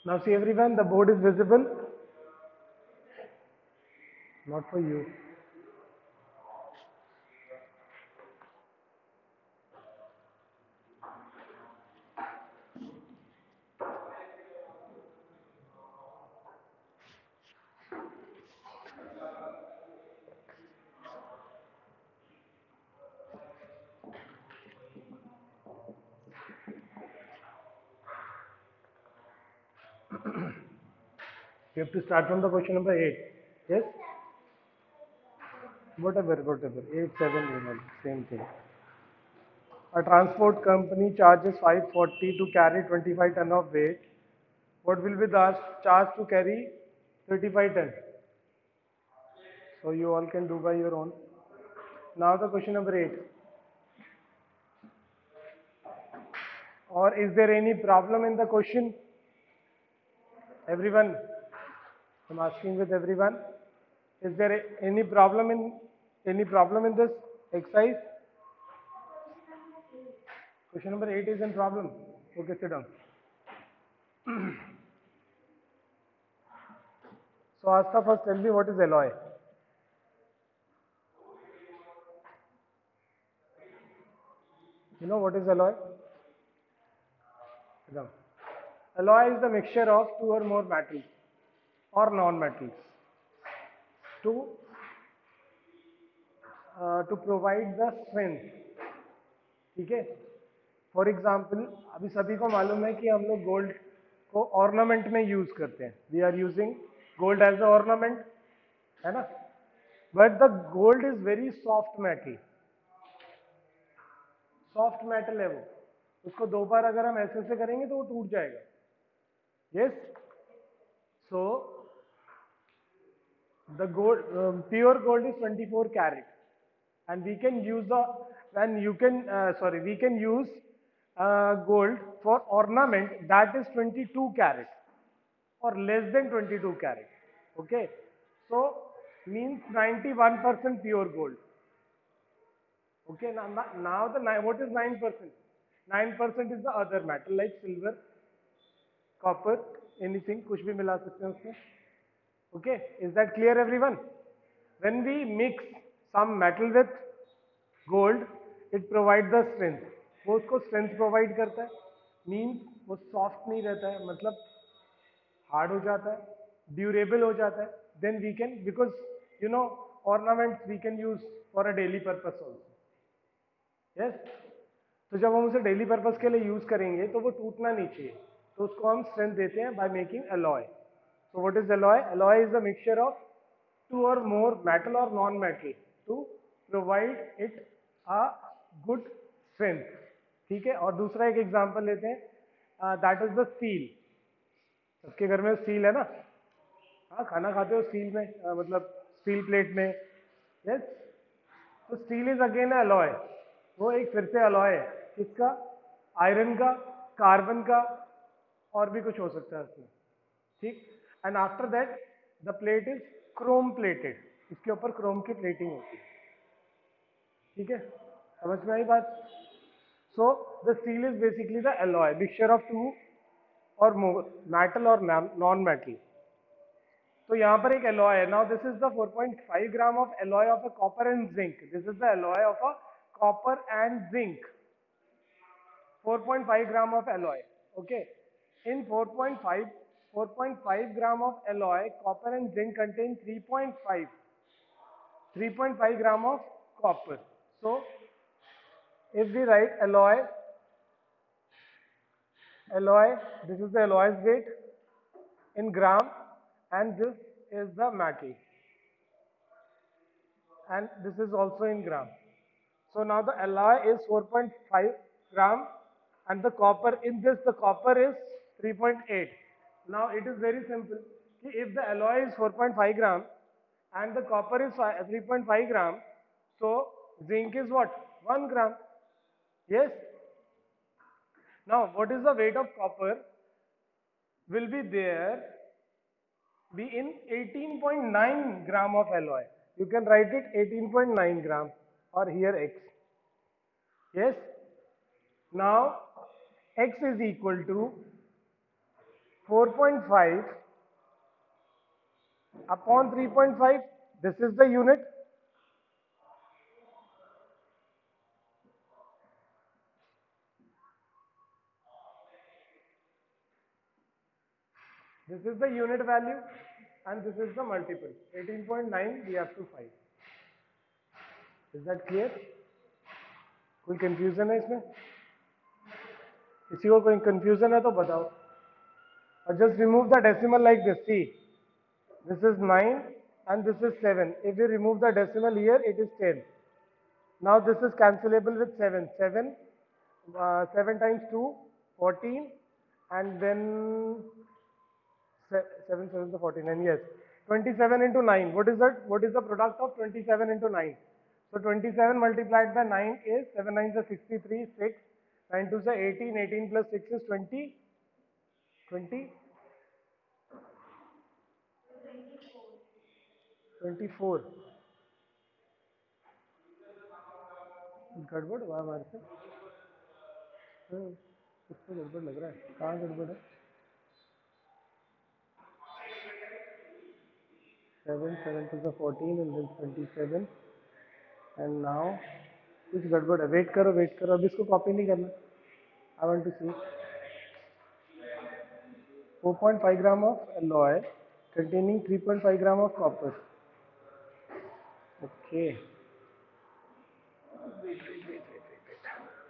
Now see everyone, the board is visible. Not for you. You have to start from the question number 8. Yes? Whatever. 8, 7, same thing. A transport company charges 540 to carry 25 ton of weight. What will be the charge to carry 35 ton? So you all can do by your own. Now the question number 8. Or is there any problem in the question? Everyone, I'm asking with everyone. Is there any problem in this exercise? Question number 8 is in problem. Okay, sit down. So Asta, first tell me what is alloy. You know what is alloy? Sit down. Alloy is the mixture of two or more metals or non-metals to to provide the strength. ठीक है? For example अभी सभी को मालूम है कि हम लोग गोल्ड को ऑर्नामेंट में यूज करते हैं. We are using gold as a ornament, है ना? But the gold is very soft metal. Soft metal है वो. उसको दो बार अगर हम ऐसे करेंगे तो वो टूट जाएगा. Yes. So the gold pure gold is 24 carat, and we can use the and you can we can use gold for ornament that is 22 carat or less than 22 carat. Okay, so means 91% pure gold. Okay, now the what is 9%? 9% is the other metal like silver, copper, anything, कुछ भी मिला सकते हैं उसमें. Okay, is that clear everyone? When we mix some metal with gold, it provides the strength. वो उसको strength provide करता है. Means वो soft नहीं रहता है, मतलब hard हो जाता है, durable हो जाता है. Then we can, because you know ornaments we can use for a daily purpose also. Yes? तो जब हम उसे डेली पर्पस के लिए यूज करेंगे तो वो टूटना नहीं चाहिए, तो उसको हम स्ट्रेंथ देते हैं by making alloy. So what is alloy? Alloy is a mixture of two or more metal or non-metal to provide it a good strength. ठीक है. और दूसरा एक एग्जांपल लेते हैं, दैट इज द स्टील. सबके घर में स्टील है ना? हाँ, खाना खाते हो स्टील में, मतलब स्टील प्लेट में. यस. तो स्टील इज अगेन अलॉय. वो एक फिर से अलॉय है. किसका? आयरन का, कार्बन का, और भी कुछ हो सकता है उसमें. ठीक. And after that the plate is chrome plated. इसके ऊपर क्रोम की प्लेटिंग होती है. ठीक है, समझ में आई बात? So the steel is basically the alloy, mixture of two or more metal और नॉन मेटल. तो यहाँ पर एक एलॉय है. Now this is the 4.5 gram of alloy of a copper and zinc. This is the alloy of a copper and zinc. 4.5 gram of alloy. Okay, in 4.5 gram of alloy, copper and zinc contain 3.5 gram of copper. So if we write alloy, this is the alloy's weight in gram, and this is the metal, and this is also in gram. So now the alloy is 4.5 gram, and the copper in this, the copper is 3.8. Now it is very simple. If the alloy is 4.5 gram and the copper is 3.5 gram, so zinc is what? 1 gram. Yes. Now what is the weight of copper? Will be there be in 18.9 gram of alloy. You can write it 18.9 gram or here x. Yes. Now x is equal to 4.5 upon 3.5, this is the unit. This is the unit value and this is the multiple. 18.9 we have to find. Is that clear? कोई confusion है इसमें? किसी को कोई confusion है तो बताओ. Or just remove the decimal like this. See, this is 9 and this is 7. If we remove the decimal here, it is 10. Now this is cancelable with 7. 7 times 2, 14, and then 7 7 to 49, yes. 27 into 9. What is that? What is the product of 27 into 9? So 27 multiplied by 9 is 7 9 is 63, 6, 9 2 is 18, 18 plus 6 is 20, 20, 24. गड़बड़ हुआ हमारे से. कुछ तो गड़बड़ लग रहा है. कहाँ गड़बड़ है? 7 7 to the 14 and then 27 and now कुछ गड़बड़ है. वेट करो अभी इसको कॉपी नहीं करना. I want to see 4.5 gram of alloy containing 3.5 gram of copper. Okay. Wait.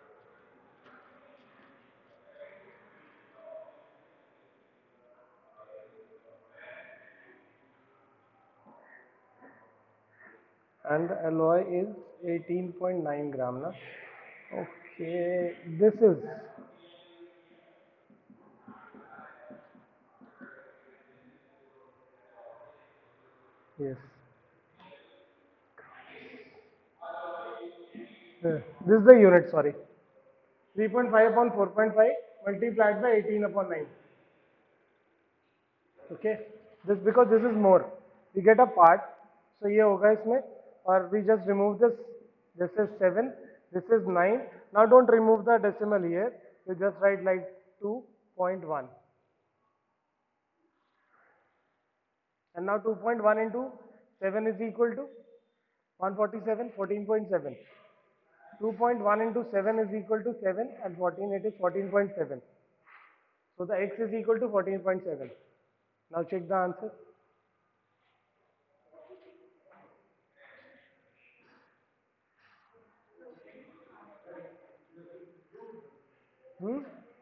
And the alloy is 18.9 gram na. Okay, this is yes. This is the unit, sorry. 3.5 upon 4.5 multiplied by 18 upon 9. Okay, this because this is more. We get a part, so ये होगा इसमें, और we just remove this. This is 7. This is 9. Now don't remove the decimal here. You just write like 2.1. And now 2.1 into 7 is equal to 147, 14.7. 2.1 into 7 is equal to 7 and 14, it is 14.7. So the x is equal to 14.7. Now check the answer. Hmm?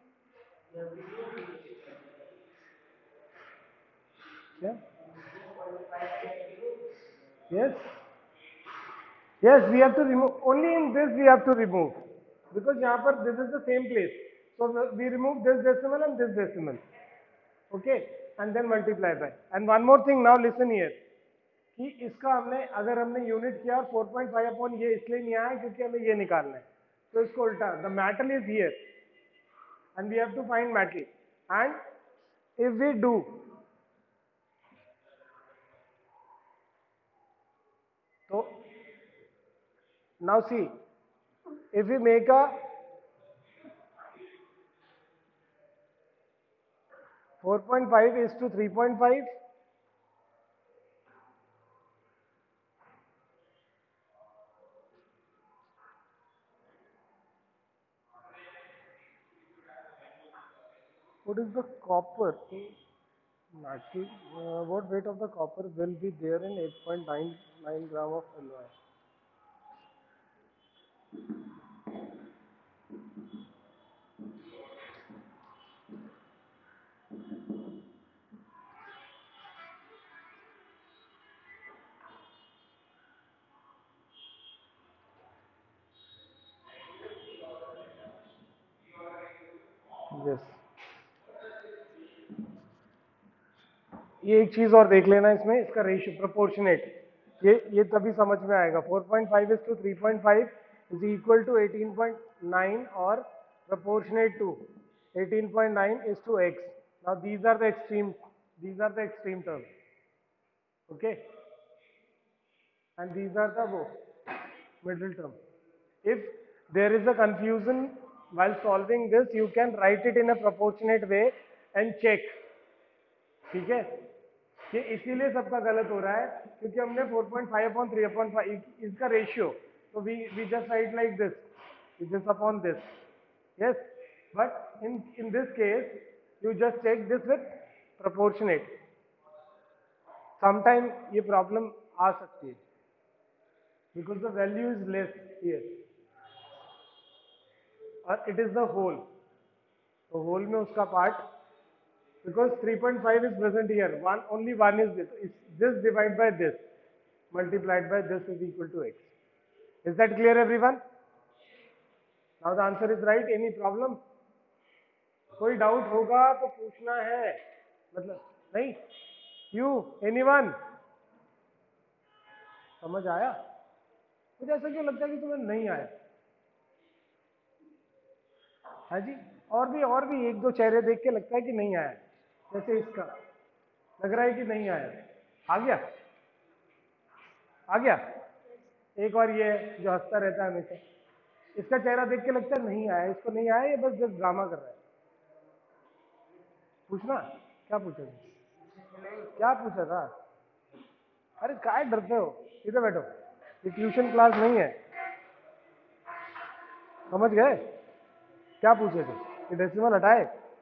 Yeah? Yes? Yes, we have to remove. Only in this we have to remove. Because यहाँ पर this is the same place. So we remove this decimal and this decimal. Okay? And then multiply by. And one more thing, now listen here. कि इसका हमने अगर हमने unit किया और 4.5 upon ये इसलिए नहीं आया क्योंकि हमें ये निकालना है. तो इसको उल्टा, the metal is here and we have to find metal. And if we do, so now see, if we make a 4.5 is to 3.5, what is the copper metal? What weight of the copper will be there in 8.99 gram of alloy? Yes. ये एक चीज और देख लेना इसमें, इसका ratio proportionate, ये तभी समझ में आएगा. 4.5 is to 3.5 is equal to 18.9 or proportionate to 18.9 is to x. Now these are the extreme terms. Okay, and these are the middle term. If there is a confusion while solving this, you can write it in a proportionate way and check. ठीक है, ये इसीलिए सबका गलत हो रहा है क्योंकि हमने 4.5 अपॉन 3/5 इसका रेशियो, तो we just write like this upon this, yes, but in this case you just take this with proportionate. Sometime ये प्रॉब्लम आ सकती है because the value is less here और इट इज द होल, तो whole में उसका part, because 3.5 is present here, only one is this divided by this multiplied by this is equal to x. Is that clear everyone? Now the answer is right. Any problem? कोई doubt होगा तो पूछना है, मतलब नहीं, you anyone? समझ आया? मुझे ऐसा क्यों लगता है कि तुम्हें नहीं आया? हाँ जी, और भी एक दो चेहरे देख के लगता है कि नहीं आया, जैसे इसका लग रहा है कि नहीं आया. आ गया? आ गया? एक और ये जो हंसता रहता है हमेशा, इसका चेहरा देख के लगता है नहीं आया, इसको नहीं आया, ये बस जस्ट ड्रामा कर रहा है. पूछना, क्या पूछा था? क्या पूछा था? अरे काय डरते हो, इधर बैठो, ये ट्यूशन क्लास नहीं है. समझ गए क्या पूछे थे? ये डेसिमल हटाए,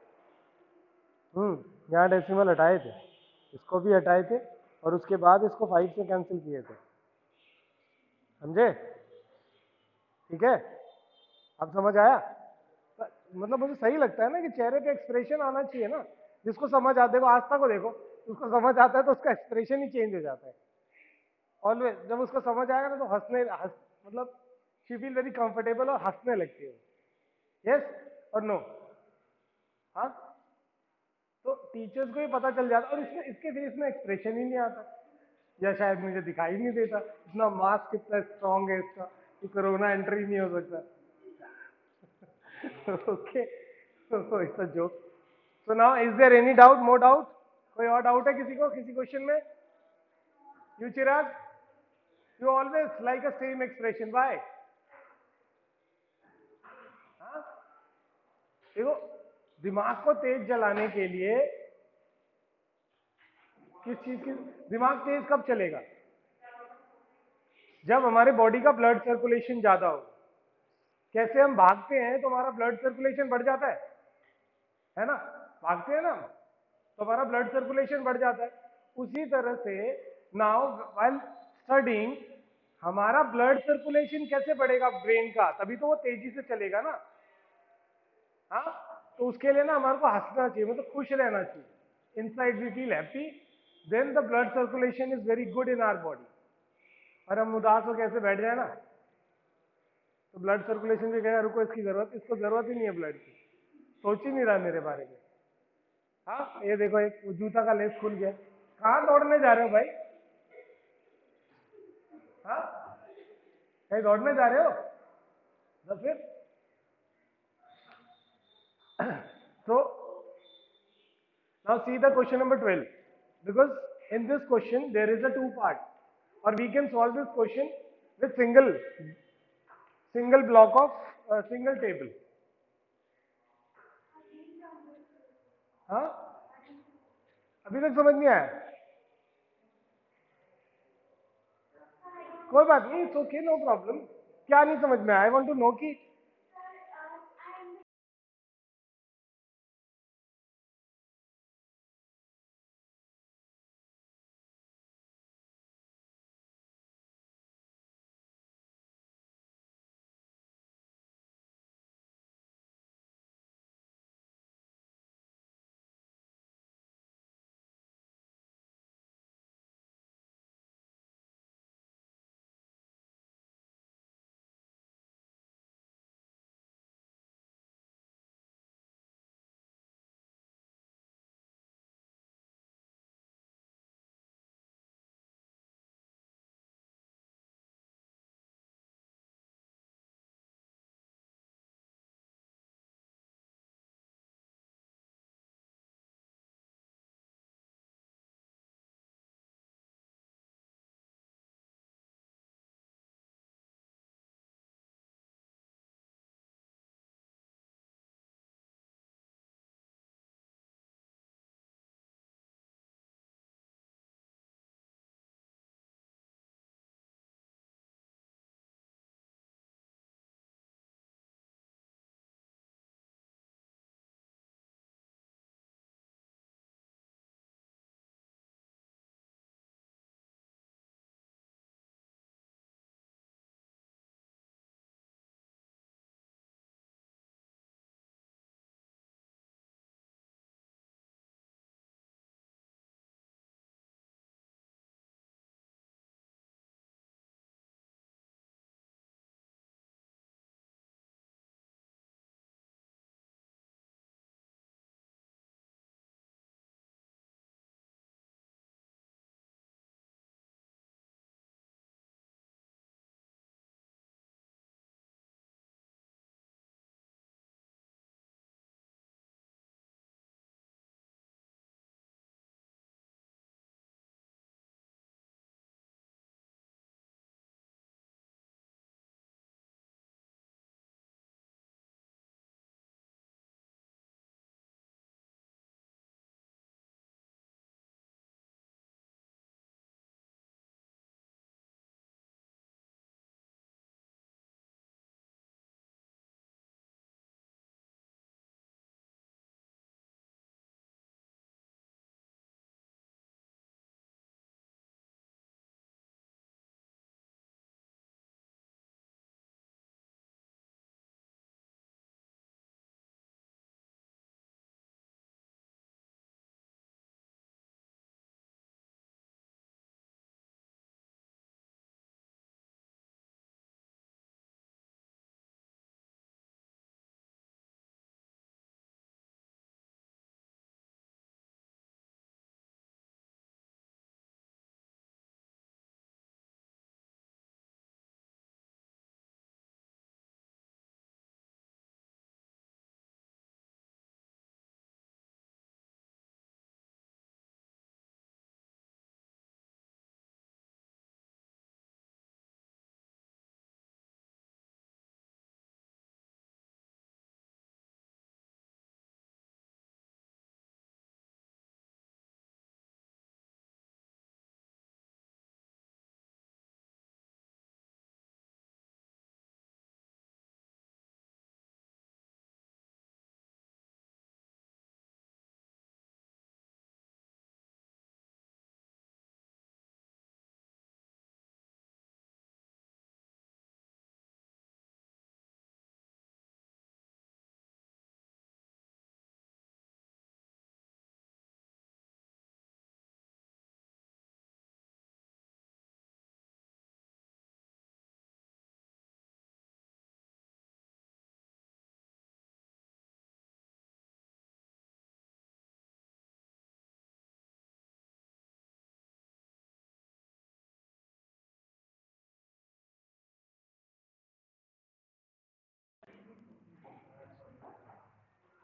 यहाँ डेसिमल हटाए थे, इसको भी हटाए थे और उसके बाद इसको 5 से कैंसिल किए थे. समझे? ठीक है, अब समझ आया? मतलब मुझे सही लगता है ना कि चेहरे पे एक्सप्रेशन आना चाहिए ना, जिसको समझ आता है, देखो आस्था को देखो, उसको समझ आता है तो उसका एक्सप्रेशन ही चेंज हो जाता है ऑलवेज. जब उसको समझ आएगा ना तो मतलब शी फील वेरी कंफर्टेबल और हंसने लगती है. यस और नो? हाँ, तो टीचर्स को ही पता चल जाता और इसमें इसके फेस में एक्सप्रेशन ही नहीं आता, या शायद मुझे दिखाई नहीं देता, इतना मास्क कितना स्ट्रांग है इसका कि कोरोना एंट्री नहीं हो सकता. Okay, it's a joke. So now is there any doubt, more doubt? कोई और डाउट है किसी को, किसी क्वेश्चन में? You Chirag, you always like a same expression, why? देखो, दिमाग को तेज जलाने के लिए किस चीज की, दिमाग तेज कब चलेगा? जब हमारे बॉडी का ब्लड सर्कुलेशन ज्यादा हो. कैसे हम भागते हैं तो हमारा ब्लड सर्कुलेशन बढ़ जाता है ना, भागते हैं ना हम, तो हमारा ब्लड सर्कुलेशन बढ़ जाता है. उसी तरह से नाउ व्हाइल स्टडीइंग, हमारा ब्लड सर्कुलेशन कैसे बढ़ेगा ब्रेन का, तभी तो वो तेजी से चलेगा ना. हाँ, तो उसके लिए ना हमारे को हंसना चाहिए, मतलब खुश रहना चाहिए. Inside we feel happy, then the blood circulation is very good in our body. और हम उदास हो कैसे बैठ जाए ना, तो ब्लड सर्कुलेशन भी कहेगा रुको, इसको जरूरत ही नहीं है ब्लड की, सोच ही नहीं रहा मेरे बारे में. हाँ, ये देखो एक जूता का लेस खुल गया. कहाँ दौड़ने जा रहे हो भाई? हाँ, कहीं दौड़ने जा रहे हो? तो फिर so now see the question number 12, because in this question there is a two part, or we can solve this question with single block of single table. हाँ, अभी तक समझ नहीं आया? कोई बात नहीं, इट्स ओके, नो प्रॉब्लम. क्या नहीं समझ में आया? आई वांट टू नो कि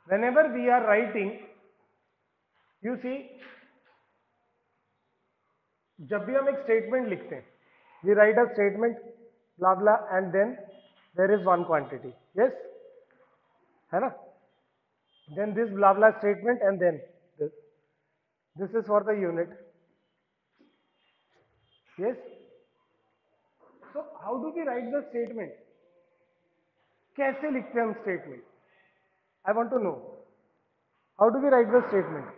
whenever we are writing, you see, जब भी हम एक स्टेटमेंट लिखते हैं, we write a statement blah blah and then there is one quantity, yes, है ना, then this blah blah statement and then this is for the unit, yes. So how do we write the statement? कैसे लिखते हैं हम statement? I want to know. How do we write the statement?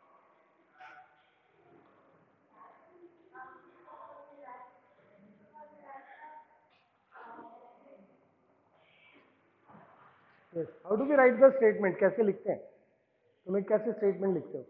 Yes. How do we write the statement? कैसे लिखते हैं? तुम एक कैसे statement लिखते हो?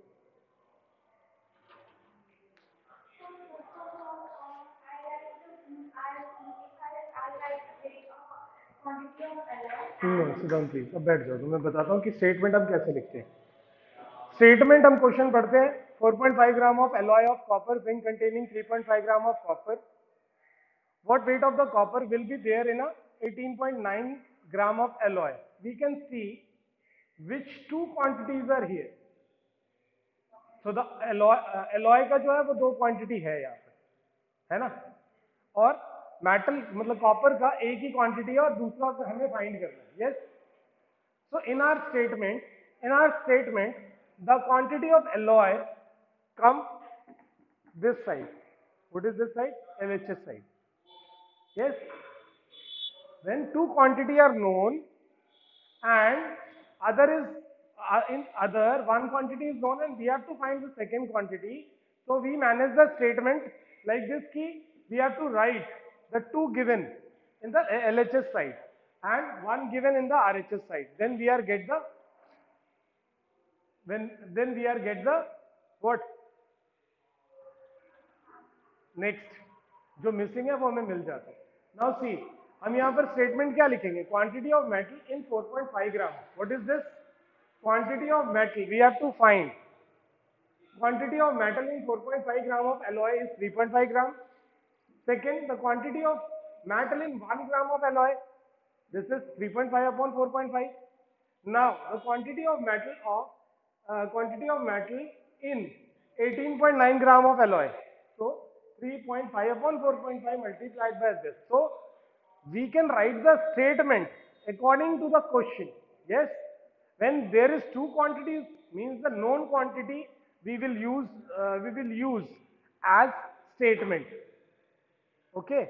sit down please. अब बैठ जाओ, तो मैं बताता हूँ कि statement हम कैसे लिखते हैं. Statement हम क्वेश्चन पढ़ते हैं. 4.5 ग्राम of alloy of copper, zinc containing 3.5 gram of copper. What weight of the copper will be there in a 18.9 gram of alloy? We can see which two quantities are here. So the alloy का जो है वो दो quantity है यहाँ पे, है ना, और मेटल मतलब कॉपर का एक ही क्वांटिटी है और दूसरा हमें फाइंड करना है. Yes. So in our statement, the quantity of alloy come this side. What is this side? LHS side. Yes. When two quantity are known and other is in other one quantity is known and we have to find the second quantity. So we manage the statement like this key. We have to write the two given in the LHS side and one given in the RHS side. Then we are get the what next जो missing है वो हमें मिल जाता है. Now see, हम यहाँ पर statement क्या लिखेंगे? Quantity of metal in 4.5 gram. What is this? Quantity of metal. We have to find quantity of metal in 4.5 gram of alloy is 3.5 gram. Second, the quantity of metal in 1 gram of alloy, this is 3.5 upon 4.5. Now the quantity of metal in 18.9 gram of alloy, so 3.5 upon 4.5 multiplied by this. So we can write the statement according to the question. Yes, when there is two quantities means the known quantity we will use as statement. Okay,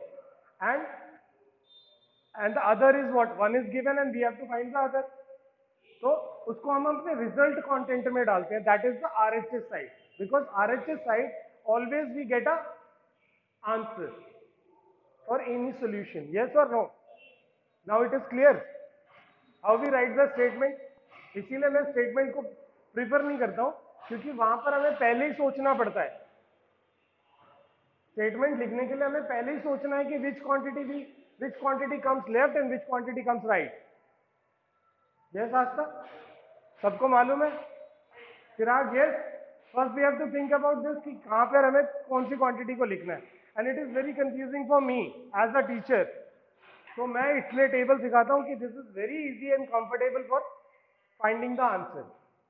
and the other is what? One is given and we have to find the other. तो उसको हम अपने result content में डालते हैं. That is the RHS side, because RHS side always we get a answer for any solution. Yes और no? Now it is clear how we write the statement. इसीलिए मैं स्टेटमेंट को प्रिफर नहीं करता हूं, क्योंकि वहां पर हमें पहले ही सोचना पड़ता है. स्टेटमेंट लिखने के लिए हमें पहले ही सोचना है कि which quantity comes left and which quantity comes right. Yes Aastha, सबको मालूम है? Chirag, yes. First we have to think about this कि कहां पर हमें कौन सी क्वांटिटी को लिखना है. And it is very confusing for me as a teacher. तो मैं इसलिए टेबल सिखाता हूं कि this is very easy and comfortable for finding the answer.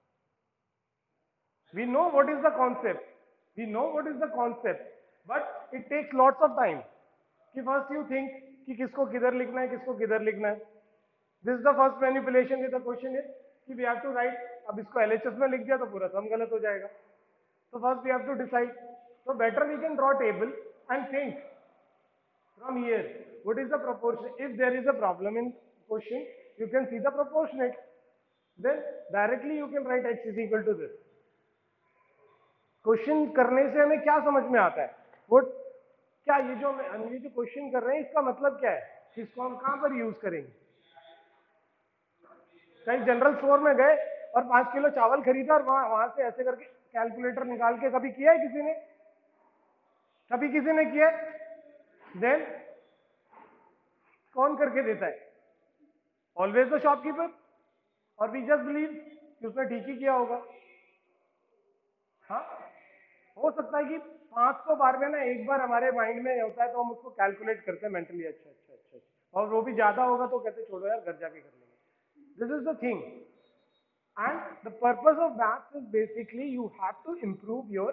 We know what is the concept, but it takes lots of time. कि first you think कि किसको किधर लिखना है, किसको किधर लिखना है. This is the first manipulation with the question is कि we have to write. अब इसको LHS में लिख दिया तो पूरा सम गलत हो जाएगा. So first we have to decide. So better we can draw table and think from here what is the proportion. If there is a problem in question, you can see the proportionate. Then directly you can write x is equal to this. Question करने से हमें क्या समझ में आता है? वो क्या ये जो क्वेश्चन कर रहे हैं इसका मतलब क्या है, इसको हम कहां पर यूज करेंगे? कहीं जनरल स्टोर में गए और 5 किलो चावल खरीदा और वहां से ऐसे करके कैलकुलेटर निकाल के कभी किया है किसी ने? कभी किसी ने किया? देन कौन करके देता है? Always the shopkeeper. और वी जस्ट बिलीव कि उसने ठीक ही किया होगा. हाँ, हो सकता है कि 500 बार में ना एक बार हमारे माइंड में होता है तो हम उसको कैलकुलेट करते हैं मेंटली. अच्छा, और वो भी ज्यादा होगा तो कहते छोड़ो यार घर जाके कर लेंगे. This is the thing. And the purpose of maths is basically you have to improve your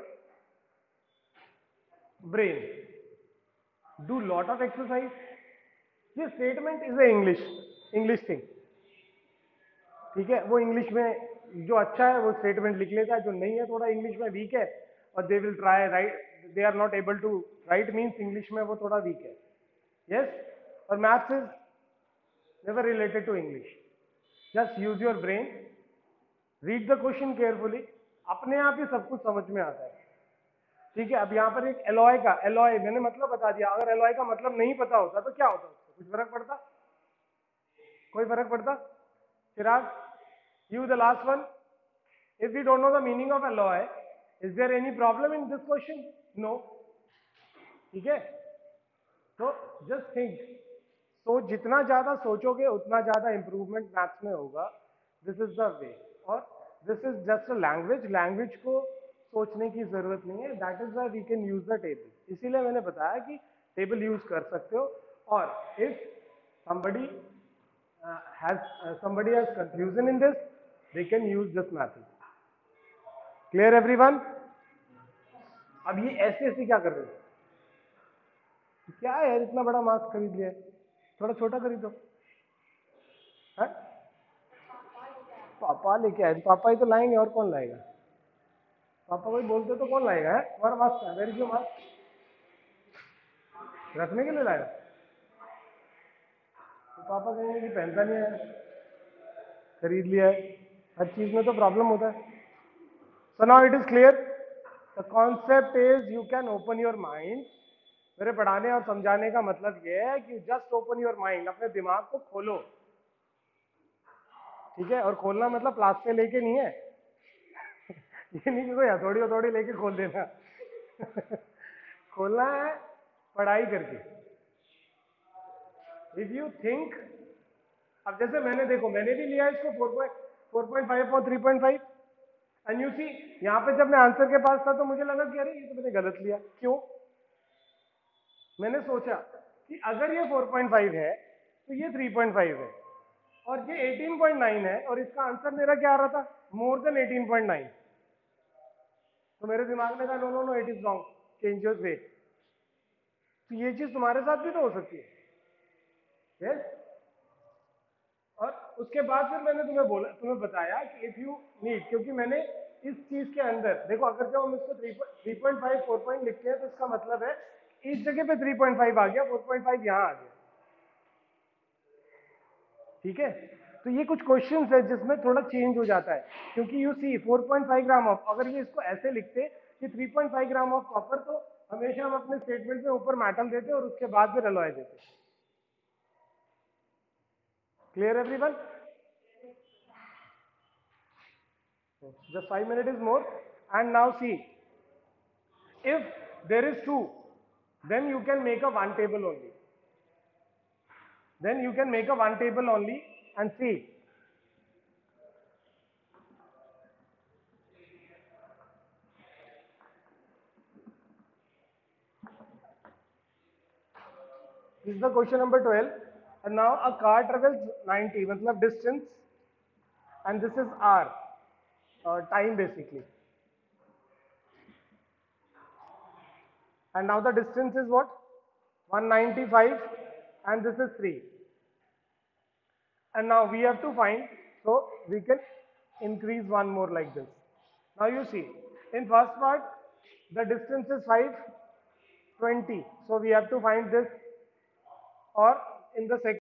brain. Do lot of exercise. ये statement is a English thing. ठीक है, वो इंग्लिश में जो अच्छा है वो स्टेटमेंट लिख लेता है, जो नहीं है थोड़ा इंग्लिश में वीक है और they will try write, they are not able to write means English में वो थोड़ा वीक है. यस, और maths is never related to English. Just use your brain, read the question carefully, अपने आप ही सब कुछ समझ में आता है. ठीक है, अब यहाँ पर एक एलॉय का, एलॉय मैंने मतलब बता दिया. अगर एलॉय का मतलब नहीं पता होता तो क्या होता, उसको कुछ फर्क पड़ता? कोई फर्क पड़ता? चिराग, you the last one. If we don't know the meaning of alloy, is there any problem in this question? No. ठीक है, तो just think. तो जितना ज्यादा सोचोगे उतना ज्यादा इंप्रूवमेंट मैथ्स में होगा. This is the way. और this is just a language. Language को सोचने की जरूरत नहीं है. That is why we can use the table. इसीलिए मैंने बताया कि टेबल यूज कर सकते हो. और if somebody has confusion in this, they can use this method. Clear everyone? अब ये ऐसे ऐसे क्या कर रहे हो? क्या है यार, इतना बड़ा मास्क खरीद लिया है, थोड़ा छोटा खरीदो. है पापा लेके आए, पापा ही तो लाएंगे, और कौन लाएगा? पापा कोई बोलते तो कौन लाएगा? है तुम्हारा मास्क है, वेर इज योर मास्क? रखने के लिए लाया तो पापा कहेंगे कि पहनता नहीं है, खरीद लिया है. हर चीज में तो प्रॉब्लम होता है. So now it is clear. The concept is you can open your mind. मेरे पढ़ाने और समझाने का मतलब ये है कि जस्ट ओपन योर माइंड, अपने दिमाग को खोलो. ठीक है, और खोलना मतलब क्लास से लेके नहीं है. ये नहीं कि कोई हथौड़ी हथौड़ी लेके खोल देना. खोलना है पढ़ाई करके. इफ यू थिंक, अब जैसे मैंने देखो, मैंने भी लिया इसको 4.5 और 3.5. एंड यू सी, यहाँ पे जब मैं आंसर के पास था तो मुझे लगा कि अरे ये तो मैंने गलत लिया. क्यों? मैंने सोचा कि अगर ये 4.5 है तो ये 3.5 है और ये 18.9 है और इसका आंसर मेरा क्या आ रहा था? More than 18.9. तो मेरे दिमाग में कहा no no no, it is wrong, change your way. तो ये चीज तुम्हारे साथ भी तो हो सकती है. यस. और उसके बाद फिर मैंने तुम्हें बताया कि इफ यू नीड, क्योंकि मैंने इस चीज के अंदर देखो, अगर जब हम इसको 3.5 4 लिखते हैं तो इसका मतलब है इस जगह पे 3.5 आ गया, 4.5 यहाँ आ गया. ठीक है, तो ये कुछ क्वेश्चंस है जिसमें थोड़ा चेंज हो जाता है. क्योंकि यू सी 4.5 ग्राम ऑफ, अगर ये इसको ऐसे लिखते कि 3.5 ग्राम ऑफ कॉपर, तो हमेशा हम अपने स्टेटमेंट में ऊपर मेटल देते और उसके बाद फिर एलॉय देते. Clear everyone? Just 5 minutes is more. And now see, if there is 2, then you can make a one table only. Then you can make a one table only and see. This is the question number 12. And now a car travels 90, matlab distance, and this is R, time basically. And now the distance is what? 195, and this is 3. And now we have to find, so we can increase one more like this. Now you see, in first part, the distance is 520. So we have to find this, or in the second